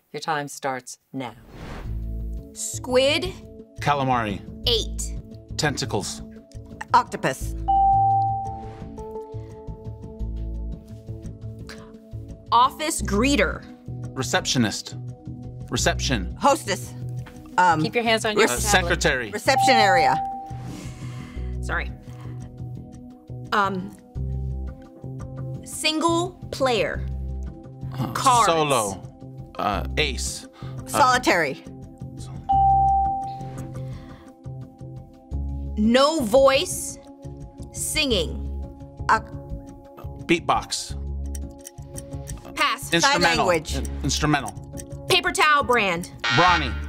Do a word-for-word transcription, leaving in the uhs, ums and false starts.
Your time starts now. Squid. Calamari. Eight. Tentacles. Octopus. Office greeter. Receptionist. Reception. Hostess. Um, Keep your hands on your Uh, tablet. secretary. reception area. Sorry. Um. Single player. Uh, Cards. Solo. Uh, ace. Solitary. No voice. Singing. Uh, Beatbox. Pass. Instrumental. language. In- instrumental. Paper towel brand. Brawny.